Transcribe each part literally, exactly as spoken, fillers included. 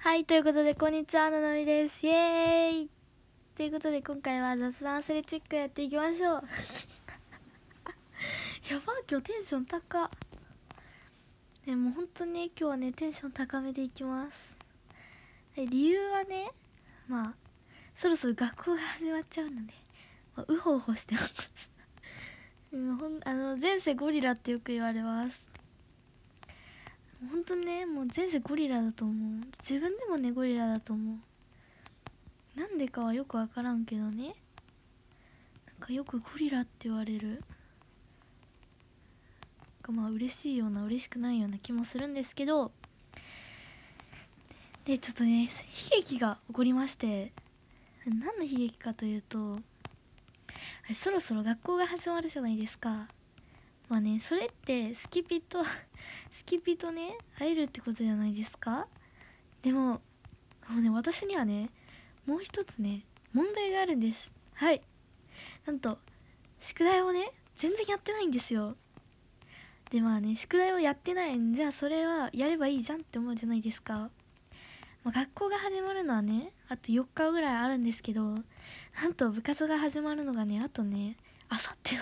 はい、ということでこんにちは、ななみです。イエーイということで今回は雑談アスレチックやっていきましょうやば、今日テンション高っ。でも本当にね、今日はねテンション高めでいきます。理由はね、まあそろそろ学校が始まっちゃうので、まあ、うほうほしてますうん、ほんあの前世ゴリラってよく言われます。本当にね、もう前世ゴリラだと思う。自分でもねゴリラだと思う。なんでかはよくわからんけどね、なんかよくゴリラって言われる。まあ嬉しいような嬉しくないような気もするんですけど、でちょっとね悲劇が起こりまして、何の悲劇かというと、そろそろ学校が始まるじゃないですか。まあね、それってスキピとスキピとね会えるってことじゃないですか。でももうね、私にはねもう一つね問題があるんです。はい、なんと宿題をね全然やってないんですよ。でまあね、宿題をやってないんじゃあそれはやればいいじゃんって思うじゃないですか。まあ、学校が始まるのはねあとよっかぐらいあるんですけど、なんと部活が始まるのがねあとねあさって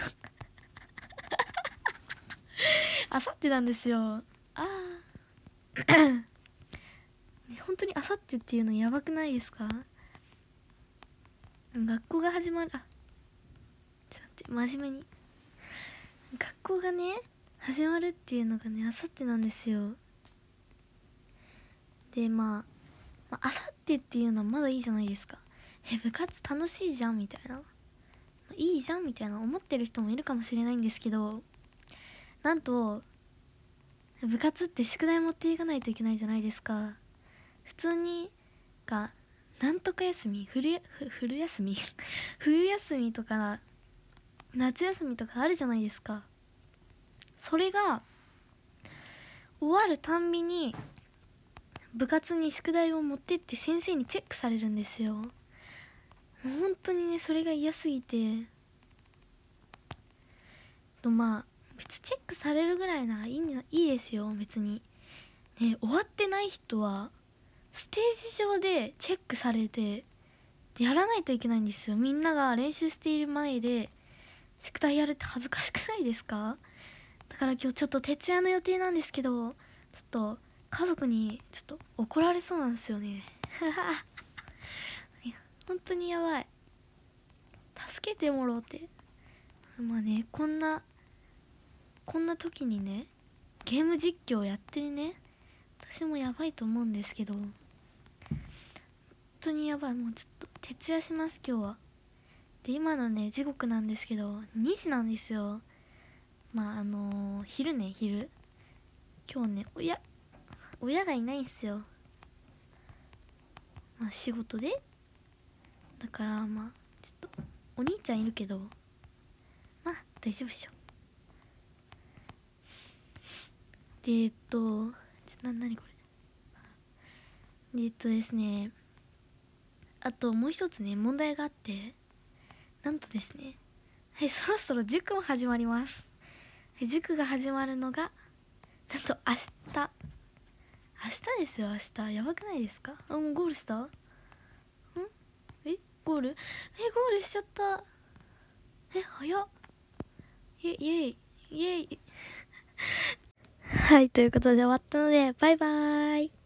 あさってなんですよ。ああね、本当にあさってっていうのやばくないですか。学校が始まる、あちょっと待って、真面目に、学校がね始まるっていうのがねあさってなんですよ。でまああさってっていうのはまだいいじゃないですか。え部活楽しいじゃんみたいな、いいじゃんみたいな思ってる人もいるかもしれないんですけど、なんと部活って宿題持っていかないといけないじゃないですか。普通にがなんとか休み、冬や冬休み冬休みとか夏休みとかあるじゃないですか。それが終わるたんびに部活に宿題を持ってって先生にチェックされるんですよ。もう本当にねそれが嫌すぎて、とまあ別にチェックされるぐらいならいいんじゃいいですよ別にね。終わってない人はステージ上でチェックされてやらないといけないんですよ。みんなが練習している前で宿題やるって恥ずかしくないですか。だから今日ちょっと徹夜の予定なんですけど、ちょっと家族にちょっと怒られそうなんですよねいや本当にやばい、助けてもろうて。まあね、こんなこんな時にねゲーム実況やってるね私もやばいと思うんですけど、本当にやばい。もうちょっと徹夜します今日は。で今のね時刻なんですけどにじなんですよ。まああのー、昼ね昼今日ね親親がいないんすよ。まあ仕事でだからまあちょっとお兄ちゃんいるけどまあ大丈夫っしょ。でえっとちょな何これでえっとですね、あともう一つね問題があって、なんとですね、はい、そろそろ塾も始まります。塾が始まるのがなんと明日明日ですよ。明日やばくないですか。あもうゴールしたんえゴールえゴールしちゃった。え早っ。イエイイエイイエイはい、ということで終わったのでバイバーイ。